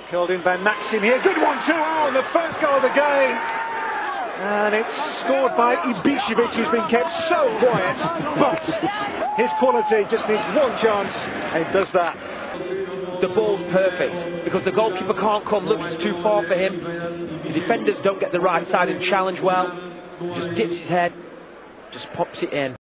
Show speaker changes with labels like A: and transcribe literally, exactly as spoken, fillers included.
A: Called in by Maxim here. Good one, two oh, the first goal of the game. And it's scored by Ibisevic, who's been kept so quiet. But his quality just needs one chance, and he does that.
B: The ball's perfect, because the goalkeeper can't come. Look, it's too far for him. The defenders don't get the right side and challenge well. Just dips his head, just pops it in.